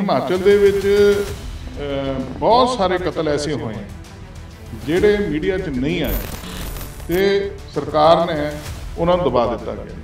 हिमाचल दे विच बहुत सारे कतल ऐसे होए हैं जिहड़े मीडिया च नहीं आए ते सरकार ने उन्हां नूं दबा दिता गया।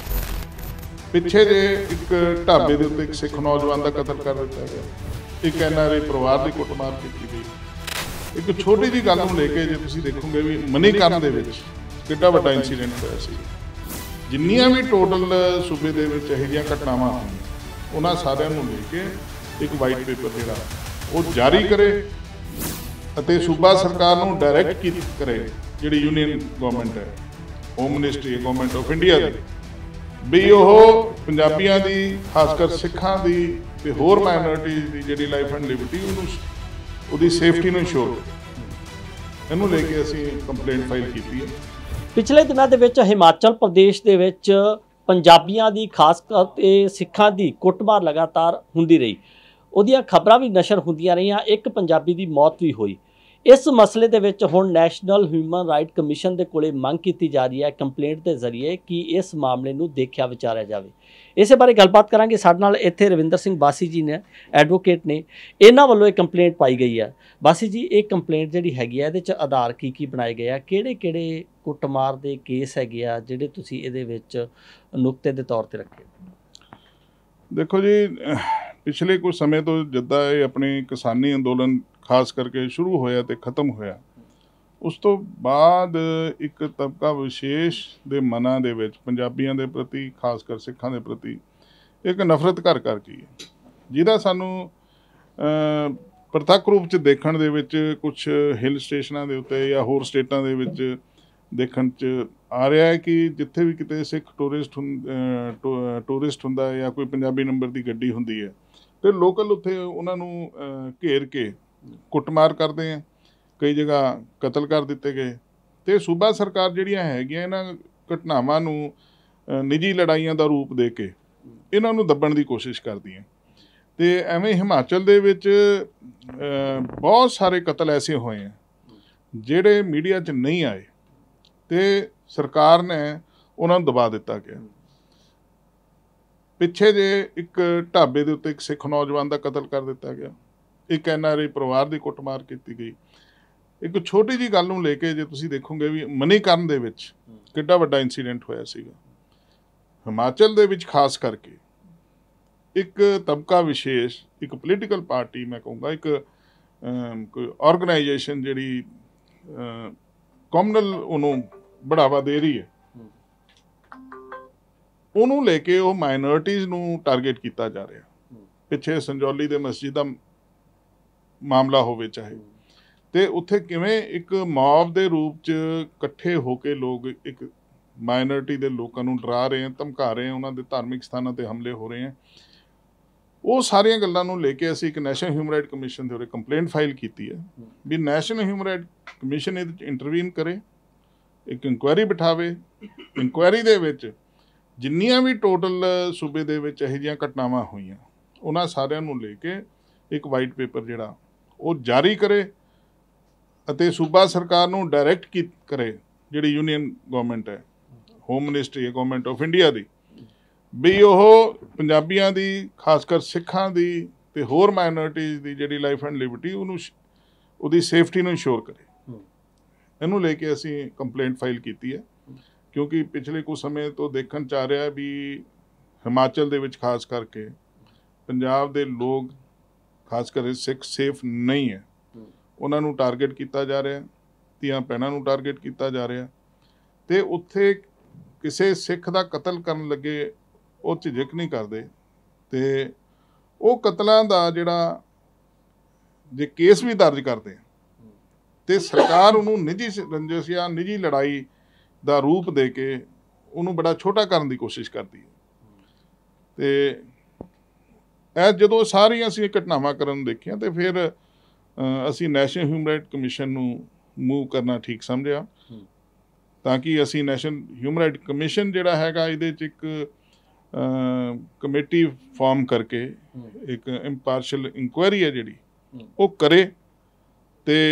पिछे जे एक ढाबे दे उत्ते एक सिख नौजवान का कतल कर दिता गया, एक NRI परिवार की कुटमार की गई। एक छोटी जी गल नूं लेके जे तुसीं देखोगे भी मणिकरण दे विच किड्डा वड्डा इंसीडेंट होया सी। जिन्नियां भी टोटल सूबे दे विच इहो जिहियां घटनावां होईयां उन्हां सारिआं नूं लेके एक वाइट पेपर जिहड़ा ਉਹ ਜਾਰੀ ਕਰੇ ਅਤੇ ਸੂਬਾ ਸਰਕਾਰ ਨੂੰ ਡਾਇਰੈਕਟ ਕਰੇ, ਜਿਹੜੀ ਯੂਨੀਅਨ ਗਵਰਨਮੈਂਟ ਹੈ, home ministry government of India ਦੀ, ਵੀ ਉਹ ਪੰਜਾਬੀਆਂ ਦੀ ਖਾਸ ਕਰ ਸਿੱਖਾਂ ਦੀ ਤੇ ਹੋਰ ਮਾਈਨੋਰਿਟੀਜ਼ ਦੀ ਜਿਹੜੀ ਲਾਈਫ ਐਂਡ ਲਿਬਰਟੀ ਉਹਦੀ ਸੇਫਟੀ ਨੂੰ ਇੰਸ਼ੋਰ ਕਰੇ। ਇਹਨੂੰ ਲੈ ਕੇ ਅਸੀਂ ਕੰਪਲੇਂਟ ਫਾਈਲ ਕੀਤੀ ਹੈ। ਪਿਛਲੇ ਦਿਨਾਂ ਦੇ ਵਿੱਚ ਹਿਮਾਚਲ ਪ੍ਰਦੇਸ਼ ਦੇ ਵਿੱਚ ਪੰਜਾਬੀਆਂ ਦੀ ਖਾਸ ਕਰਕੇ ਸਿੱਖਾਂ ਦੀ ਕੁੱਟਮਾਰ ਲਗਾਤਾਰ ਹੁੰਦੀ ਰਹੀ। ਉਹਦੀਆਂ ਖਬਰਾਂ ਵੀ ਨਸ਼ਰ ਹੁੰਦੀਆਂ ਰਹੀਆਂ। ਇੱਕ ਪੰਜਾਬੀ ਦੀ ਮੌਤ ਵੀ ਹੋਈ। ਇਸ ਮਸਲੇ ਦੇ ਵਿੱਚ ਹੁਣ ਨੈਸ਼ਨਲ ਹਿਊਮਨ ਰਾਈਟ ਕਮਿਸ਼ਨ ਦੇ ਕੋਲੇ ਮੰਗ ਕੀਤੀ ਜਾ ਰਹੀ ਹੈ ਕੰਪਲੇਂਟ ਦੇ ਜ਼ਰੀਏ ਕਿ ਇਸ ਮਾਮਲੇ ਨੂੰ ਦੇਖਿਆ ਵਿਚਾਰਿਆ ਜਾਵੇ। ਇਸੇ ਬਾਰੇ ਗੱਲਬਾਤ ਕਰਾਂਗੇ। ਸਾਡੇ ਨਾਲ ਇੱਥੇ ਰਵਿੰਦਰ ਸਿੰਘ ਬਾਸੀ ਜੀ ਨੇ, ਐਡਵੋਕੇਟ ਨੇ। ਇਹਨਾਂ ਵੱਲੋਂ ਇਹ ਕੰਪਲੇਂਟ ਪਾਈ ਗਈ ਹੈ। ਬਾਸੀ ਜੀ, ਇਹ ਕੰਪਲੇਂਟ ਜਿਹੜੀ ਹੈਗੀ ਆ ਇਹਦੇ 'ਚ ਆਧਾਰ ਕੀ ਬਣਾਏ ਗਏ ਆ, ਕਿਹੜੇ ਕੁੱਟਮਾਰ ਦੇ ਕੇਸ ਹੈਗੇ ਆ ਜਿਹੜੇ ਤੁਸੀਂ ਇਹਦੇ ਵਿੱਚ ਨੁਕਤੇ ਦੇ ਤੌਰ 'ਤੇ ਰੱਖੇ? ਦੇਖੋ ਜੀ, पिछले कुछ समय तो जिद्दां ये अपने किसानी अंदोलन खास करके शुरू होया ते खत्म होया, उस तो बाद एक तबका विशेष दे मनां दे विच पंजाबियां दे प्रति खास कर सिखां दे प्रति एक नफरत घर कर गई है, जिहदा सानूं प्रत्यक्ष रूप च देखण दे विच कुछ हिल स्टेशनां दे उत्ते या होर स्टेटां दे विच देखण च आ रहा है कि जिथे भी किते सिख टूरिस्ट हुंदा है या कोई पंजाबी नंबर की गड्डी हुंदी है तो लोकल उत्थे उन्हां नूं घेर के कुटमार करते हैं, कई जगह कतल कर दिते गए। तो सूबा सरकार जिहड़ियां हैगियां इन्हां घटनावां नूं निजी लड़ाइयां दा रूप दे के इन्हां नूं दब्बण दी कोशिश करदी है। तो एवें हिमाचल दे विच बहुत सारे कतल ऐसे होए हैं जिहड़े मीडिया च नहीं आए तो सरकार ने उन्हां नूं दबा दिता गया। पिछे जे एक ढाबे दे उत्ते एक सिख नौजवान का कतल कर दिता गया, एक NRI परिवार की कुटमार की गई। एक छोटी जी गल नूं लेके जे तुसीं देखोगे भी मणिकरण दे विच किड्डा वड्डा इंसीडेंट होया सीगा। हिमाचल दे विच खास करके एक तबका विशेष, एक पोलीटिकल पार्टी, मैं कहूँगा एक कोई ऑर्गेनाइजेशन जिहड़ी कॉमनल उन्हों बढ़ावा दे रही है, उन्होंने लेके वो माइनॉरिटीज़ नूं टारगेट किया जा रहा। पिछे संजौली दे मस्जिद का मामला होवे चाहे तो उत्थे किवें एक मॉब दे रूप च इकट्ठे होके लोग एक माइनॉरिटी दे लोगों नूं डरा रहे हैं, धमका रहे हैं, उन्होंने धार्मिक स्थानों पर हमले हो रहे हैं। वो सारियां गल्लां नूं लेके असीं एक नैशनल ह्यूमन राइट कमीशन दे उरे कंप्लेंट फाइल की है भी नैशनल ह्यूमन राइट कमीशन इहदे इंटरवीन करे, एक इंक्वायरी बिठावे। इंक्वायरी दे विच जिन्नियां भी टोटल सूबे दे विच इहो जिहियां घटनावां होईयां उन्हां सारिआं नूं लेके एक वाइट पेपर जिहड़ा ਉਹ जारी करे ਅਤੇ सूबा सरकार नूं डायरैक्ट करे, जिहड़ी यूनीअन गवर्नमेंट है, होम मिनिस्ट्री है गवर्नमेंट ऑफ इंडिया दी, भी ਉਹ ਪੰਜਾਬੀਆਂ ਦੀ ਖਾਸ ਕਰ ਸਿੱਖਾਂ ਦੀ ਤੇ ਹੋਰ ਮਾਈਨੋਰਿਟੀਜ਼ ਦੀ ਜਿਹੜੀ ਲਾਈਫ ਐਂਡ ਲਿਬਰਟੀ ਉਹਦੀ ਸੇਫਟੀ ਨੂੰ ਇੰਸ਼ੋਰ ਕਰੇ। ਇਹਨੂੰ ਲੈ ਕੇ ਅਸੀਂ ਕੰਪਲੇਂਟ ਫਾਈਲ ਕੀਤੀ ਹੈ क्योंकि पिछले कुछ समय तो देखण च आ रहा है भी हिमाचल दे विच खास करके पंजाब दे लोग खास कर सिख सेफ नहीं है, उन्हां नूं टारगेट किया जा रहा, धीआं भैणां नूं टारगेट किया जा रहा। तो उत्थे किसी सिख दा कतल करन लगे वो झिझक नहीं करते, तो वो कतलों का जिहड़ा जे केस भी दर्ज करते तो सरकार उन्होंने निजी रंजिश या निजी लड़ाई ਦਾ रूप दे के उन्होंने बड़ा छोटा करने की कोशिश करती है। तो जो सारिया असीं घटनावां करन देखिया तो फिर असीं नैशनल ह्यूमन राइट कमीशन नूं मूव करना ठीक समझिया, ताकि असीं नैशनल ह्यूमन राइट कमीशन जिहड़ा हैगा इहदे च एक कमेटी फॉर्म करके एक इंपार्शल इंक्वायरी है जिहड़ी वो करे, तो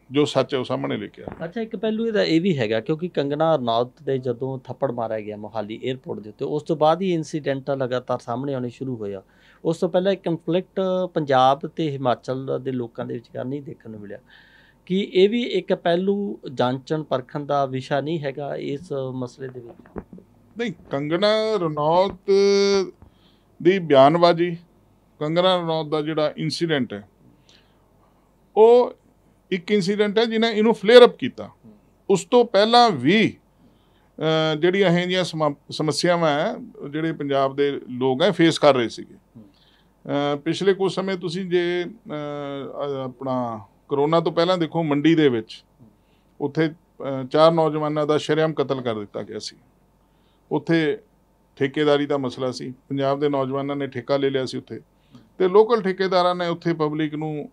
ਜੋ ਸੱਚ ਹੈ ਉਹ ਸਾਹਮਣੇ ਲੈ ਕੇ ਆ। ਅੱਛਾ, ਇੱਕ ਪਹਿਲੂ ਇਹਦਾ ਇਹ ਵੀ ਹੈਗਾ ਕਿਉਂਕਿ ਕੰਗਨਾ ਰਣੌਤ ਦੇ ਜਦੋਂ ਥੱਪੜ ਮਾਰਿਆ ਗਿਆ ਮੋਹਾਲੀ 에ਅਰਪੋਰਟ ਦੇ ਉੱਤੇ, ਉਸ ਤੋਂ ਬਾਅਦ ਹੀ ਇਨਸੀਡੈਂਟ ਲਗਾਤਾਰ ਸਾਹਮਣੇ ਆਉਣੇ ਸ਼ੁਰੂ ਹੋਇਆ। ਉਸ ਤੋਂ ਪਹਿਲਾਂ ਇੱਕ ਕੰਫਲਿਕਟ ਪੰਜਾਬ ਤੇ ਹਿਮਾਚਲ ਦੇ ਲੋਕਾਂ ਦੇ ਵਿਚਕਾਰ ਨਹੀਂ ਦੇਖਣ ਨੂੰ ਮਿਲਿਆ। ਕਿ ਇਹ ਵੀ ਇੱਕ ਪਹਿਲੂ ਜਾਂਚਣ ਪਰਖਣ ਦਾ ਵਿਸ਼ਾ ਨਹੀਂ ਹੈਗਾ ਇਸ ਮਸਲੇ ਦੇ ਵਿੱਚ? ਨਹੀਂ, ਕੰਗਨਾ ਰਣੌਤ ਦੀ ਬਿਆਨਬਾਜ਼ੀ, ਕੰਗਨਾ ਰਣੌਤ ਦਾ ਜਿਹੜਾ ਇਨਸੀਡੈਂਟ ਹੈ ਉਹ ਇੱਕ ਇਨਸੀਡੈਂਟ ਹੈ ਜਿਹਨੇ ਇਹਨੂੰ ਫਲੇਅਰ ਅਪ ਕੀਤਾ। ਉਸ ਤੋਂ ਪਹਿਲਾਂ ਵੀ ਜਿਹੜੀਆਂ ਇਹ ਜਿਹੀਆਂ ਸਮੱਸਿਆਵਾਂ ਹੈ ਜਿਹੜੇ ਪੰਜਾਬ ਦੇ ਲੋਕ ਹੈ ਫੇਸ ਕਰ ਰਹੇ ਸੀਗੇ। ਪਿਛਲੇ ਕੁਝ ਸਮੇਂ ਤੁਸੀਂ ਜੇ ਆਪਣਾ ਕਰੋਨਾ ਤੋਂ ਪਹਿਲਾਂ ਦੇਖੋ, ਮੰਡੀ ਦੇ ਵਿੱਚ ਉੱਥੇ 4 ਨੌਜਵਾਨਾਂ ਦਾ ਸ਼ਰੇਆਮ ਕਤਲ ਕਰ ਦਿੱਤਾ ਗਿਆ ਸੀ। ਉੱਥੇ ਠੇਕੇਦਾਰੀ ਦਾ ਮਸਲਾ ਸੀ, ਪੰਜਾਬ ਦੇ ਨੌਜਵਾਨਾਂ ਨੇ ਠੇਕਾ ਲੈ ਲਿਆ ਸੀ ਉੱਥੇ, ਤੇ ਲੋਕਲ ਠੇਕੇਦਾਰਾਂ ਨੇ ਉੱਥੇ ਪਬਲਿਕ ਨੂੰ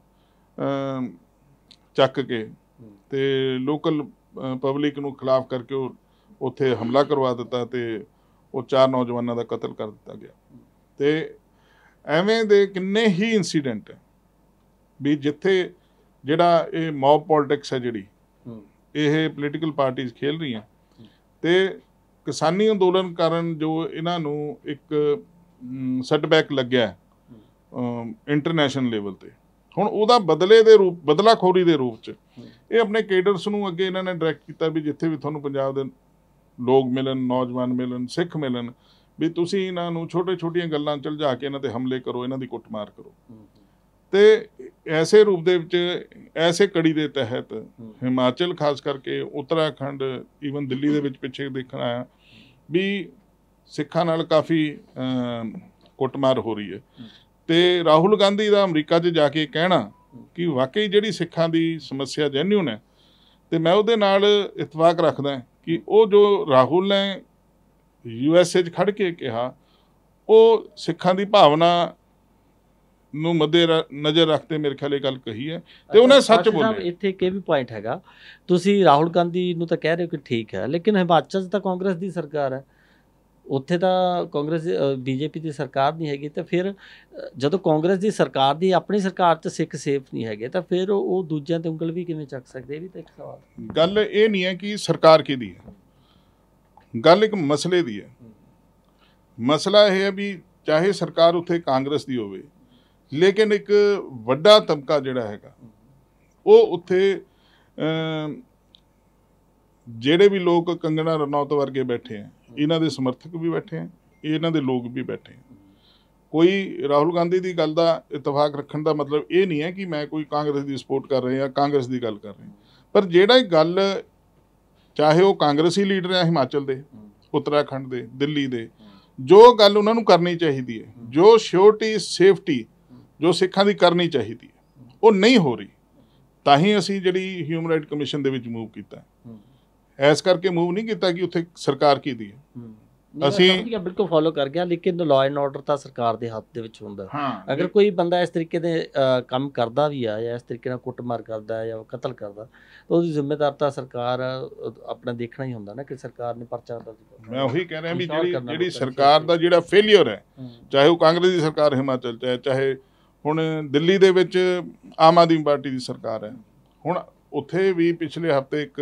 ਚੱਕ ਕੇ ਤੇ ਲੋਕਲ ਪਬਲਿਕ ਨੂੰ ਖਿਲਾਫ ਕਰਕੇ ਉਹ ਉੱਥੇ ਹਮਲਾ ਕਰਵਾ ਦਿੱਤਾ ਤੇ ਉਹ 4 ਨੌਜਵਾਨਾਂ ਦਾ ਕਤਲ ਕਰ ਦਿੱਤਾ ਗਿਆ। ਤੇ ਐਵੇਂ ਦੇ ਕਿੰਨੇ ਹੀ ਇਨਸੀਡੈਂਟ ਹੈ ਵੀ ਜਿੱਥੇ ਜਿਹੜਾ ਇਹ ਮੌਬ ਪੋਲਿਟਿਕਸ ਹੈ ਜਿਹੜੀ ਇਹ ਪੋਲੀਟੀਕਲ ਪਾਰਟੀਆਂ ਖੇਲ ਰਹੀਆਂ, ਤੇ ਕਿਸਾਨੀ ਅੰਦੋਲਨ ਕਾਰਨ ਜੋ ਇਹਨਾਂ ਨੂੰ ਇੱਕ ਸੈਟਬੈਕ ਲੱਗਿਆ ਇੰਟਰਨੈਸ਼ਨਲ ਲੈਵਲ ਤੇ, ਹੁਣ ਉਹਦਾ ਬਦਲਾਖੋਰੀ ਦੇ ਰੂਪ 'ਚ ਇਹ ਆਪਣੇ ਕੇਡਰਸ ਨੂੰ ਅੱਗੇ ਇਹਨਾਂ ਨੇ ਡਾਇਰੈਕਟ ਕੀਤਾ ਵੀ ਜਿੱਥੇ ਵੀ ਤੁਹਾਨੂੰ ਪੰਜਾਬ ਦੇ ਲੋਕ ਮਿਲਣ, ਨੌਜਵਾਨ ਮਿਲਣ, ਸਿੱਖ ਮਿਲਣ, ਵੀ ਤੁਸੀਂ ਇਹਨਾਂ ਨੂੰ ਛੋਟੀਆਂ ਗੱਲਾਂ 'ਚ ਲਿਜਾ ਕੇ ਇਹਨਾਂ 'ਤੇ ਹਮਲੇ ਕਰੋ, ਇਹਨਾਂ ਦੀ ਕੁੱਟਮਾਰ ਕਰੋ। ਤੇ ਐਸੇ ਰੂਪ ਦੇ ਵਿੱਚ, ਐਸੇ ਕੜੀ ਦੇ ਤਹਿਤ ਹਿਮਾਚਲ ਖਾਸ ਕਰਕੇ, ਉੱਤਰਾਖੰਡ, ਈਵਨ ਦਿੱਲੀ ਦੇ ਵਿੱਚ ਪਿੱਛੇ ਦੇਖਣ ਆਇਆ ਵੀ ਸਿੱਖਾਂ ਨਾਲ ਕਾਫੀ ਕੁੱਟਮਾਰ ਹੋ ਰਹੀ ਹੈ। ਤੇ ਰਾਹੁਲ ਗਾਂਧੀ ਦਾ ਅਮਰੀਕਾ 'ਚ ਜਾ ਕੇ ਕਹਿਣਾ ਕਿ ਵਾਕਈ ਜਿਹੜੀ ਸਿੱਖਾਂ ਦੀ ਸਮੱਸਿਆ ਜੈਨੂਇਨ ਹੈ, ਤੇ ਮੈਂ ਉਹਦੇ ਨਾਲ ਇਤਫਾਕ ਰੱਖਦਾ ਕਿ ਉਹ ਜੋ ਰਾਹੁਲ ਨੇ USA 'ਚ ਖੜ੍ਹ ਕੇ ਕਿਹਾ, ਉਹ ਸਿੱਖਾਂ ਦੀ ਭਾਵਨਾ ਨੂੰ ਮੱਦੇ ਨਜ਼ਰ ਰੱਖਦੇ ਮੇਰੇ ਖਿਆਲ ਇਹ ਗੱਲ ਕਹੀ ਹੈ, ਤੇ ਉਹਨੇ ਸੱਚ ਬੋਲਿਆ। ਇੱਥੇ ਇੱਕ ਇਹ ਵੀ ਪੁਆਇੰਟ ਹੈਗਾ, ਤੁਸੀਂ ਰਾਹੁਲ ਗਾਂਧੀ ਨੂੰ ਤਾਂ ਕਹਿ ਰਹੇ ਹੋ ਕਿ ਠੀਕ ਹੈ, ਲੇਕਿਨ ਹਿਮਾਚਲ 'ਚ ਤਾਂ ਕਾਂਗਰਸ ਦੀ ਸਰਕਾਰ ਹੈ, ਉੱਥੇ ਤਾਂ ਕਾਂਗਰਸ BJP ਦੀ ਸਰਕਾਰ ਨਹੀਂ ਹੈਗੀ। ਤਾਂ ਫਿਰ ਜਦੋਂ ਕਾਂਗਰਸ ਦੀ ਸਰਕਾਰ ਦੀ ਆਪਣੀ ਸਰਕਾਰ 'ਚ ਸਿੱਖ ਸੇਫ ਨਹੀਂ ਹੈਗੇ, ਤਾਂ ਫਿਰ ਉਹ ਦੂਜਿਆਂ 'ਤੇ ਉਂਗਲ ਵੀ ਕਿਵੇਂ ਚੱਕ ਸਕਦੇ? ਇਹ ਵੀ ਤਾਂ ਇੱਕ ਸਵਾਲ। ਗੱਲ ਇਹ ਨਹੀਂ ਹੈ ਕਿ ਸਰਕਾਰ ਕਿਹਦੀ ਹੈ, ਗੱਲ ਇੱਕ ਮਸਲੇ ਦੀ ਹੈ। ਮਸਲਾ ਇਹ ਹੈ ਵੀ ਚਾਹੇ ਸਰਕਾਰ ਉੱਥੇ ਕਾਂਗਰਸ ਦੀ ਹੋਵੇ, ਲੇਕਿਨ ਇੱਕ ਵੱਡਾ ਤਬਕਾ ਜਿਹੜਾ ਹੈਗਾ ਉਹ ਉੱਥੇ ਜਿਹੜੇ ਵੀ ਲੋਕ ਕੰਗਨਾ ਰਣੌਤ ਵਰਗੇ ਬੈਠੇ ਆ, ਇਹਨਾਂ ਦੇ ਸਮਰਥਕ ਵੀ ਬੈਠੇ ਆ, ਇਹਨਾਂ ਦੇ ਲੋਕ ਵੀ ਬੈਠੇ ਆ। ਕੋਈ ਰਾਹੁਲ ਗਾਂਧੀ ਦੀ ਗੱਲ ਦਾ ਇਤਫਾਕ ਰੱਖਣ ਦਾ ਮਤਲਬ ਇਹ ਨਹੀਂ ਹੈ ਕਿ ਮੈਂ ਕੋਈ ਕਾਂਗਰਸ ਦੀ ਸਪੋਰਟ ਕਰ ਰਿਹਾ, ਕਾਂਗਰਸ ਦੀ ਗੱਲ ਕਰ ਰਿਹਾ, ਪਰ ਜਿਹੜਾ ਗੱਲ ਚਾਹੇ ਉਹ ਕਾਂਗਰਸੀ ਲੀਡਰ ਆ ਹਿਮਾਚਲ ਦੇ, ਉੱਤਰਾਖੰਡ ਦੇ, ਦਿੱਲੀ ਦੇ, ਜੋ ਗੱਲ ਉਹਨਾਂ ਨੂੰ ਕਰਨੀ ਚਾਹੀਦੀ ਹੈ, ਜੋ ਸਿਓਰਟੀ ਸੇਫਟੀ ਜੋ ਸਿੱਖਾਂ ਦੀ ਕਰਨੀ ਚਾਹੀਦੀ ਹੈ, ਉਹ ਨਹੀਂ ਹੋ ਰਹੀ। ਤਾਂ ਹੀ ਅਸੀਂ ਜਿਹੜੀ ਹਿਊਮਨ ਰਾਈਟ ਕਮਿਸ਼ਨ ਦੇ ਵਿੱਚ ਮੂਵ ਕੀਤਾ, ਐਸ ਕਰਕੇ ਮੂਵ ਨਹੀਂ ਕੀਤਾ ਕਿ ਉੱਥੇ ਸਰਕਾਰ ਕੀ ਹੈ। ਅਸੀਂ ਬਿਲਕੁਲ ਫੋਲੋ ਕਰ ਗਿਆ, ਲੇਕਿਨ ਲਾਅ ਐਂਡ ਆਰਡਰ ਤਾਂ ਸਰਕਾਰ ਦੇ ਹੱਥ ਦੇ ਵਿੱਚ ਹੁੰਦਾ। ਅਗਰ ਕੋਈ ਬੰਦਾ ਇਸ ਤਰੀਕੇ ਦੇ ਕੰਮ ਕਰਦਾ ਵੀ ਆ, ਜਾਂ ਇਸ ਤਰੀਕੇ ਨਾਲ ਕੁੱਟਮਾਰ ਕਰਦਾ ਜਾਂ ਕਤਲ ਕਰਦਾ, ਤਾਂ ਉਹਦੀ ਜ਼ਿੰਮੇਦਾਰ ਤਾਂ ਸਰਕਾਰ ਆਪਣਾ ਦੇਖਣਾ ਹੀ ਹੁੰਦਾ ਨਾ, ਕਿ ਸਰਕਾਰ ਨੇ ਪਰਚਾ ਦਰਜ। ਮੈਂ ਉਹੀ ਕਹਿ ਰਿਹਾ ਵੀ ਜਿਹੜੀ ਸਰਕਾਰ ਦਾ ਜਿਹੜਾ ਫੇਲੀਅਰ ਹੈ, ਚਾਹੇ ਉਹ ਕਾਂਗਰਸ ਦੀ ਸਰਕਾਰ ਹਿਮਾਚਲ 'ਚ ਹੈ, ਚਾਹੇ ਹੁਣ ਦਿੱਲੀ ਦੇ ਵਿੱਚ ਆਮ ਆਦਮੀ ਪਾਰਟੀ ਦੀ ਸਰਕਾਰ ਹੈ। ਹੁਣ ਉੱਥੇ ਵੀ ਪਿਛਲੇ ਹਫ਼ਤੇ ਇੱਕ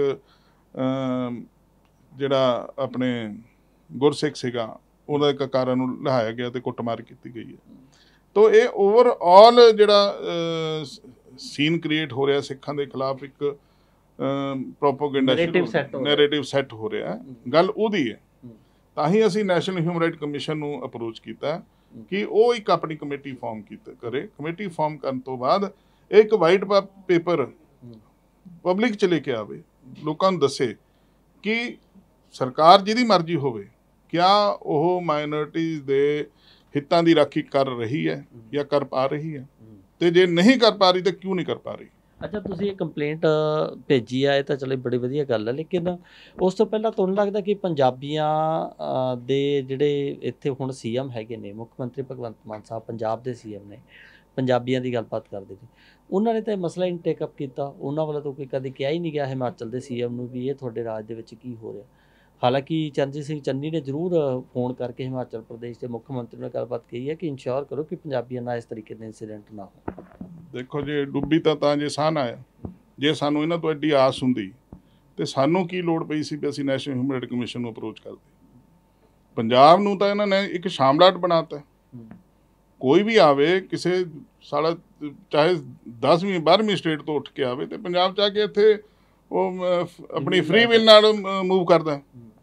ਜਿਹੜਾ ਆਪਣੇ ਗੁਰਸਿੱਖ ਸੀਗਾ, ਉਹਦਾ ਇੱਕ ਕਾਰਨ ਨੂੰ ਲਹਾਇਆ ਗਿਆ ਤੇ ਕੁੱਟਮਾਰ ਕੀਤੀ ਗਈ ਹੈ। ਤੋ ਇਹ ਓਵਰਆਲ ਜਿਹੜਾ ਸੀਨ ਕ੍ਰੀਏਟ ਹੋ ਰਿਹਾ ਸਿੱਖਾਂ ਦੇ ਖਿਲਾਫ, ਇੱਕ ਪ੍ਰੋਪੋਗੈਂਡਾ ਨੈਰੇਟਿਵ ਸੈੱਟ ਹੋ ਰਿਹਾ, ਗੱਲ ਉਹਦੀ ਹੈ। ਤਾਂ ਹੀ ਅਸੀਂ ਨੈਸ਼ਨਲ ਹਿਊਮਨ ਰਾਈਟ ਕਮਿਸ਼ਨ ਨੂੰ ਅਪਰੋਚ ਕੀਤਾ ਕਿ ਉਹ ਇੱਕ ਆਪਣੀ ਕਮੇਟੀ ਫਾਰਮ ਕਰੇ। ਕਮੇਟੀ ਫਾਰਮ ਕਰਨ ਤੋਂ ਬਾਅਦ ਇੱਕ ਵਾਈਟ ਪੇਪਰ ਪਬਲਿਕ 'ਚ ਲੈ ਕੇ ਆਵੇ, ਲੋਕਾਂ ਨੂੰ ਦੱਸੇ ਕਿ ਸਰਕਾਰ ਜਿਹਦੀ ਮਰਜ਼ੀ ਹੋਵੇ, ਕਿਆ ਉਹ ਮਾਈਨੋਰਿਟੀਜ਼ ਦੇ ਹਿੱਤਾਂ ਦੀ ਰਾਖੀ ਕਰ ਰਹੀ ਹੈ ਜਾਂ ਕਰ ਪਾ ਰਹੀ ਹੈ, ਤੇ ਜੇ ਨਹੀਂ ਕਰ ਪਾ ਰਹੀ ਤਾਂ ਕਿਉਂ ਨਹੀਂ ਕਰ ਪਾ ਰਹੀ। ਅੱਛਾ, ਤੁਸੀਂ ਇਹ ਕੰਪਲੇਂਟ ਭੇਜੀ ਆ, ਇਹ ਤਾਂ ਚਲੋ ਬੜੀ ਵਧੀਆ ਗੱਲ ਹੈ, ਲੇਕਿਨ ਉਸ ਤੋਂ ਪਹਿਲਾਂ ਤੁਹਾਨੂੰ ਲੱਗਦਾ ਕਿ ਪੰਜਾਬੀਆਂ ਦੇ ਜਿਹੜੇ ਇੱਥੇ ਹੁਣ CM ਹੈਗੇ ਨੇ, ਮੁੱਖ ਮੰਤਰੀ ਭਗਵੰਤ ਮਾਨ ਸਾਹਿਬ ਪੰਜਾਬ ਦੇ CM ਨੇ, ਪੰਜਾਬੀਆਂ ਦੀ ਗੱਲਬਾਤ ਕਰਦੇ ਨੇ, ਉਹਨਾਂ ਨੇ ਤਾਂ ਇਹ ਮਸਲਾ ਹੀ ਟੇਕ ਅਪ ਕੀਤਾ। ਉਹਨਾਂ ਵੱਲੋਂ ਤਾਂ ਕੋਈ ਕਦੇ ਕਿਹਾ ਹੀ ਨਹੀਂ ਗਿਆ ਹਿਮਾਚਲ ਦੇ CM ਨੂੰ ਵੀ ਇਹ ਤੁਹਾਡੇ ਰਾਜ ਦੇ ਵਿੱਚ ਕੀ ਹੋ ਰਿਹਾ। ਹਾਲਾਂਕਿ ਚਰਨਜੀਤ ਸਿੰਘ ਚੰਨੀ ਨੇ ਜ਼ਰੂਰ ਫੋਨ ਕਰਕੇ ਹਿਮਾਚਲ ਪ੍ਰਦੇਸ਼ ਦੇ ਮੁੱਖ ਮੰਤਰੀ ਨਾਲ ਗੱਲਬਾਤ ਕਹੀ ਹੈ ਕਿ ਇੰਸ਼ੋਰ ਕਰੋ ਕਿ ਪੰਜਾਬੀਆਂ ਨਾਲ ਇਸ ਤਰੀਕੇ ਦੇ ਇਨਸੀਡੈਂਟ ਨਾ ਹੋ। ਦੇਖੋ, ਜੇ ਡੁੱਬੀ ਤਾਂ ਜੇ ਸਾਹ ਨਾ ਆਇਆ, ਜੇ ਸਾਨੂੰ ਇਹਨਾਂ ਤੋਂ ਐਡੀ ਆਸ ਹੁੰਦੀ ਤੇ ਸਾਨੂੰ ਕੀ ਲੋੜ ਪਈ ਸੀ ਵੀ ਅਸੀਂ ਨੈਸ਼ਨਲ ਹਿਊਮਨ ਰਾਈਟ ਕਮਿਸ਼ਨ ਨੂੰ ਅਪਰੋਚ ਕਰਦੇ। ਪੰਜਾਬ ਨੂੰ ਤਾਂ ਇਹਨਾਂ ਨੇ ਇੱਕ ਸ਼ਾਮਲਾਟ ਬਣਾਤਾ। ਕੋਈ ਵੀ ਆਵੇ ਕਿਸੇ ਸਾਲਾ ਚਾਹੇ 10ਵੀਂ 12ਵੀਂ ਸਟੇਟ ਤੋਂ ਉੱਠ ਕੇ ਆਵੇ ਤੇ ਪੰਜਾਬ 'ਚ ਆ ਕੇ ਇੱਥੇ ਉਹ ਆਪਣੀ ਫ੍ਰੀ ਵਿਲ ਨਾਲ ਮੂਵ ਕਰਦਾ।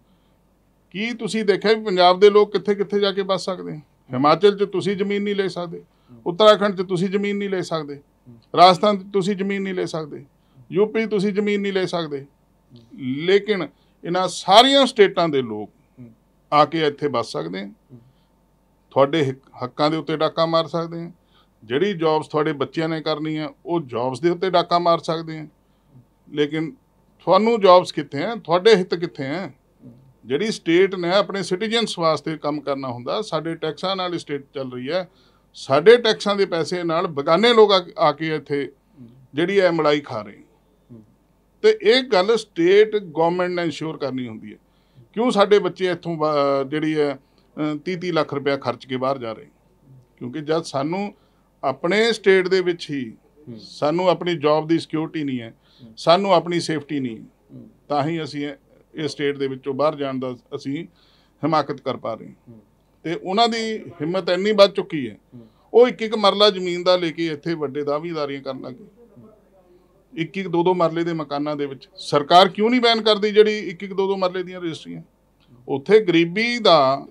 ਕੀ ਤੁਸੀਂ ਦੇਖਿਆ ਵੀ ਪੰਜਾਬ ਦੇ ਲੋਕ ਕਿੱਥੇ ਕਿੱਥੇ ਜਾ ਕੇ ਬਸ ਸਕਦੇ? ਹਿਮਾਚਲ 'ਚ ਤੁਸੀਂ ਜ਼ਮੀਨ ਨਹੀਂ ਲੈ ਸਕਦੇ, ਉੱਤਰਾਖੰਡ 'ਚ ਤੁਸੀਂ ਜ਼ਮੀਨ ਨਹੀਂ ਲੈ ਸਕਦੇ, ਰਾਜਸਥਾਨ 'ਚ ਤੁਸੀਂ ਜ਼ਮੀਨ ਨਹੀਂ ਲੈ ਸਕਦੇ, ਯੂਪੀ ਤੁਸੀਂ ਜ਼ਮੀਨ ਨਹੀਂ ਲੈ ਸਕਦੇ। ਲੇਕਿਨ ਇਹਨਾਂ ਸਾਰੀਆਂ ਸਟੇਟਾਂ ਦੇ ਲੋਕ ਆ ਕੇ ਇੱਥੇ ਬਸ ਸਕਦੇ ਆ, ਤੁਹਾਡੇ ਹੱਕਾਂ ਦੇ ਉੱਤੇ ਡਾਕਾ ਮਾਰ ਸਕਦੇ ਆ। ਜਿਹੜੀ ਜੌਬਸ ਤੁਹਾਡੇ ਬੱਚਿਆਂ ਨੇ ਕਰਨੀ ਆ ਉਹ ਜੌਬਸ ਦੇ ਉੱਤੇ ਡਾਕਾ ਮਾਰ ਸਕਦੇ ਆ। ਲੇਕਿਨ ਤੁਹਾਨੂੰ ਜੌਬਸ ਕਿੱਥੇ ਆ? ਤੁਹਾਡੇ ਹਿੱਤ ਕਿੱਥੇ ਆ? ਜਿਹੜੀ ਸਟੇਟ ਨੇ ਆਪਣੇ ਸਿਟੀਜ਼ਨਸ ਵਾਸਤੇ ਕੰਮ ਕਰਨਾ ਹੁੰਦਾ, ਸਾਡੇ ਟੈਕਸਾਂ ਨਾਲ ਸਟੇਟ ਚੱਲ ਰਹੀ ਹੈ, ਸਾਡੇ ਟੈਕਸਾਂ ਦੇ ਪੈਸੇ ਨਾਲ ਬੇਗਾਨੇ ਲੋਕ ਆ ਕੇ ਇੱਥੇ ਜਿਹੜੀ ਹੈ ਮਲਾਈ ਖਾ ਰਹੇ। ਤੇ ਇਹ ਗੱਲ ਸਟੇਟ ਗਵਰਨਮੈਂਟ ਨੇ ਇੰਸ਼ੋਰ ਕਰਨੀ ਹੁੰਦੀ ਹੈ। ਕਿਉਂ ਸਾਡੇ ਬੱਚੇ ਇੱਥੋਂ ਜਿਹੜੀ ਹੈ 30-30 ਲੱਖ ਰੁਪਇਆ ਖਰਚ ਕੇ ਬਾਹਰ ਜਾ ਰਹੇ? ਕਿਉਂਕਿ ਜਦ ਸਾਨੂੰ ਆਪਣੇ ਸਟੇਟ ਦੇ ਵਿੱਚ ਹੀ ਸਾਨੂੰ ਆਪਣੀ ਜੌਬ ਦੀ ਸਿਕਿਉਰਿਟੀ ਨਹੀਂ ਹੈ, ਸਾਨੂੰ ਆਪਣੀ ਸੇਫਟੀ ਨਹੀਂ, ਤਾਂ ਹੀ ਅਸੀਂ ਇਹ ਸਟੇਟ ਦੇ ਵਿੱਚੋਂ ਬਾਹਰ ਜਾਣ ਦਾ ਅਸੀਂ ਹਿਮਾਕਤ ਕਰ ਪਾ ਰਹੇ। ਤੇ ਉਹਨਾਂ ਦੀ ਹਿੰਮਤ ਇੰਨੀ ਵੱਧ ਚੁੱਕੀ ਹੈ, ਉਹ ਇੱਕ ਇੱਕ ਮਰਲਾ ਜ਼ਮੀਨ ਦਾ ਲੈ ਕੇ ਇੱਥੇ ਵੱਡੇ ਦਾਅਵੇਦਾਰੀਆਂ ਕਰਨ ਲੱਗੇ। ਇੱਕ ਇੱਕ ਦੋ ਦੋ ਮਰਲੇ ਦੇ ਮਕਾਨਾਂ ਦੇ ਵਿੱਚ ਸਰਕਾਰ ਕਿਉਂ ਨਹੀਂ ਬੈਨ ਕਰਦੀ ਜਿਹੜੀ ਇੱਕ ਇੱਕ ਦੋ ਦੋ ਮਰਲੇ ਦੀਆਂ ਰਜਿਸਟਰੀਆਂ? ਉੱਥੇ ਗਰੀਬੀ ਦਾ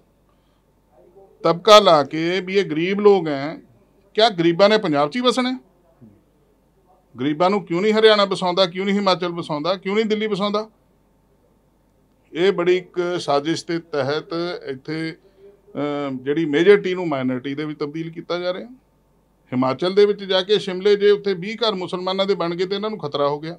ਤਬਕਾ ਲਾ ਕੇ ਵੀ ਇਹ ਗਰੀਬ ਲੋਕ ਹੈ, ਕਿਆ ਗਰੀਬਾਂ ਨੇ ਪੰਜਾਬ 'ਚ ਹੀ ਵਸਣਾ? ਗਰੀਬਾਂ ਨੂੰ ਕਿਉਂ ਨਹੀਂ ਹਰਿਆਣਾ ਵਸਾਉਂਦਾ, ਕਿਉਂ ਨਹੀਂ ਹਿਮਾਚਲ ਵਸਾਉਂਦਾ, ਕਿਉਂ ਨਹੀਂ ਦਿੱਲੀ ਵਸਾਉਂਦਾ? ਇਹ ਬੜੀ ਇੱਕ ਸਾਜ਼ਿਸ਼ ਦੇ ਤਹਿਤ ਇੱਥੇ ਜਿਹੜੀ ਮੇਜਰਟੀ ਨੂੰ ਮਾਈਨੋਰਿਟੀ ਦੇ ਵਿੱਚ ਤਬਦੀਲ ਕੀਤਾ ਜਾ ਰਿਹਾ। ਹਿਮਾਚਲ ਦੇ ਵਿੱਚ ਜਾ ਕੇ ਸ਼ਿਮਲੇ ਜੇ ਉੱਥੇ 20 ਘਰ ਮੁਸਲਮਾਨਾਂ ਦੇ ਬਣ ਗਏ ਤੇ ਇਹਨਾਂ ਨੂੰ ਖਤਰਾ ਹੋ ਗਿਆ।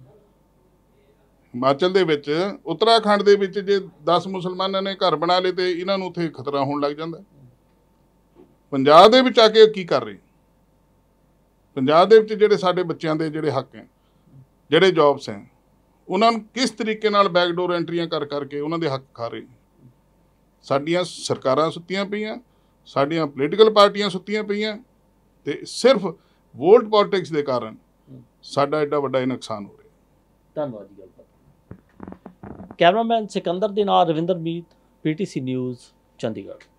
ਹਿਮਾਚਲ ਦੇ ਵਿੱਚ, ਉੱਤਰਾਖੰਡ ਦੇ ਵਿੱਚ ਜੇ 10 ਮੁਸਲਮਾਨਾਂ ਨੇ ਘਰ ਬਣਾ ਲਏ ਤੇ ਇਹਨਾਂ ਨੂੰ ਉੱਥੇ ਖਤਰਾ ਹੋਣ ਲੱਗ ਜਾਂਦਾ। ਪੰਜਾਬ ਦੇ ਵਿੱਚ ਆ ਕੇ ਕੀ ਕਰ ਰਹੇ? ਪੰਜਾਬ ਦੇ ਵਿੱਚ ਜਿਹੜੇ ਸਾਡੇ ਬੱਚਿਆਂ ਦੇ ਜਿਹੜੇ ਹੱਕ ਹੈ, ਜਿਹੜੇ ਜੌਬਸ ਹੈ, ਉਹਨਾਂ ਨੂੰ ਕਿਸ ਤਰੀਕੇ ਨਾਲ ਬੈਕਡੋਰ ਐਂਟਰੀਆਂ ਕਰ ਕਰਕੇ ਉਹਨਾਂ ਦੇ ਹੱਕ ਖਾ ਰਹੇ। ਸਾਡੀਆਂ ਸਰਕਾਰਾਂ ਸੁੱਤੀਆਂ ਪਈਆਂ, ਸਾਡੀਆਂ ਪੋਲੀਟੀਕਲ ਪਾਰਟੀਆਂ ਸੁੱਤੀਆਂ ਪਈਆਂ, ਤੇ ਸਿਰਫ ਵੋਟ ਪੋਲਿਟਿਕਸ ਦੇ ਕਾਰਨ ਸਾਡਾ ਐਡਾ ਵੱਡਾ ਇਹ ਨੁਕਸਾਨ ਹੋ ਰਿਹਾ। ਧੰਨਵਾਦ ਜੀ। ਗੱਲਬਾਤ ਕੈਮਰਾਮੈਨ ਸਿਕੰਦਰ ਦੇ ਨਾਲ ਰਵਿੰਦਰ ਮੀਤ, PTC ਨਿਊਜ਼, ਚੰਡੀਗੜ੍ਹ।